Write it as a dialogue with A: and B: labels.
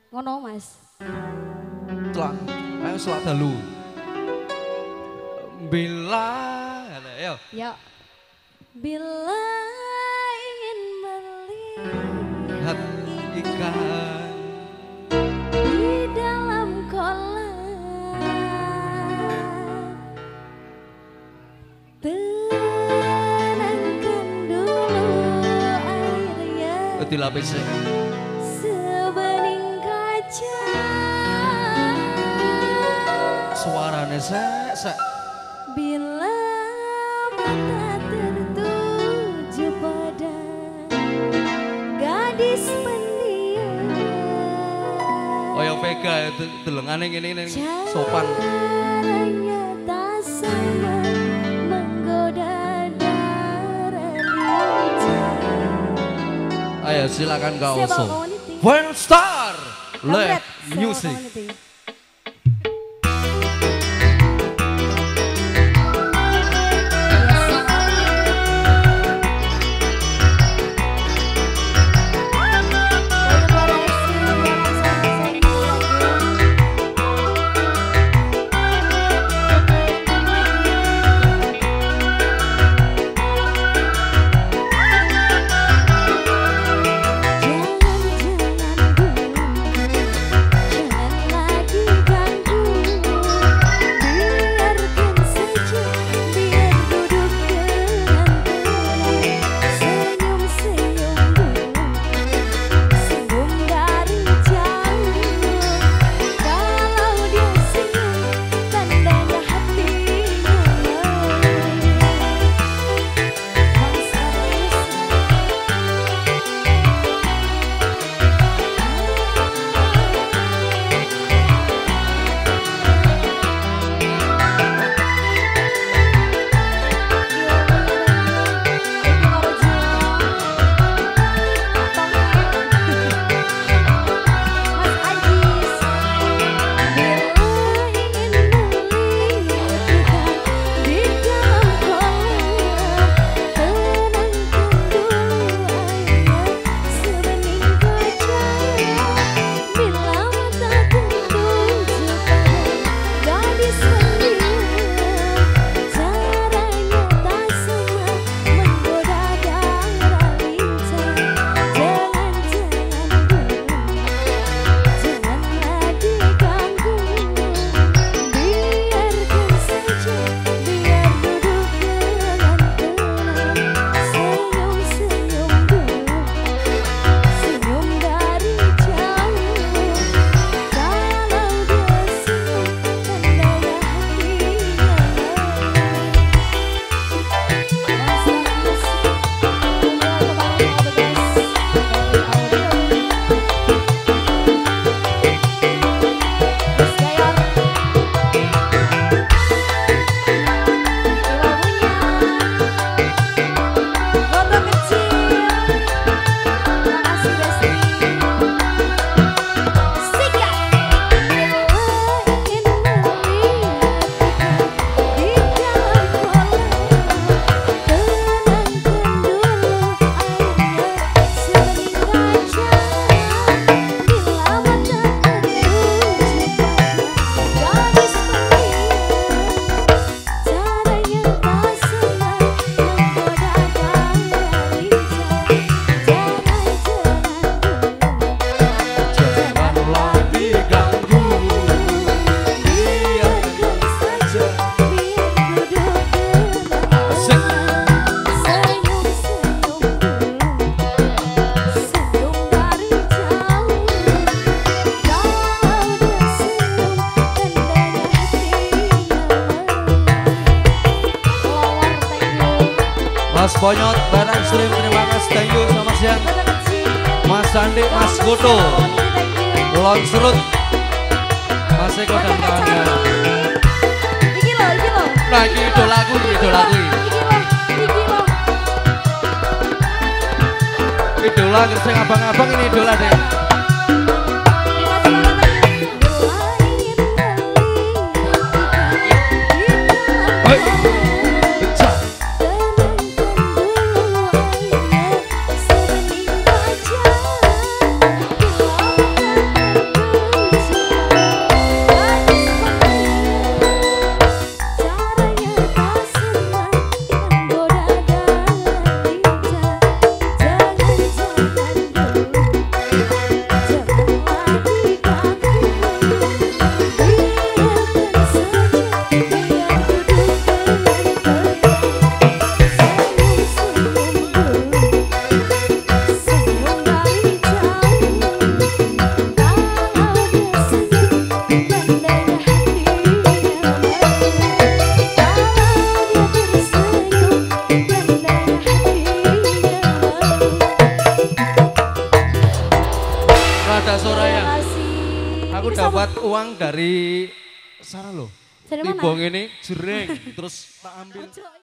A: Ngono Mas.
B: Celak, ayo selak dalu. Bila, ayo.
A: Ya. Bila ingin melihat
B: ikan
A: di dalam kolam, tenangkan dulu airnya.
B: dilapis
A: Sebening kaca.
B: suaranya sek.
A: Bila mata tertuju pada gadis pendiam.
B: Oh yang Vega itu delengane ngene sopan.
A: Caranya tak sama menggoda darah lincah.
B: Ayo silakan Kak
A: Siapa
B: Oso.
A: community?
B: One Star
A: Kampret,
B: Live
A: siapa
B: Music.
A: community?
B: Mas Bonyot, Barang Ekstrim, terima kasih, thank you, selamat siang. Mas Sandi, Mas Goto, Lon Serut, Mas Eko dan kawannya.
A: Iki lo.
B: Nah ini idolaku. Idola, sing abang-abang ini idola deh. dapat uang dari sana loh.
A: Dari mana?
B: Tibong ini jering terus tak ambil.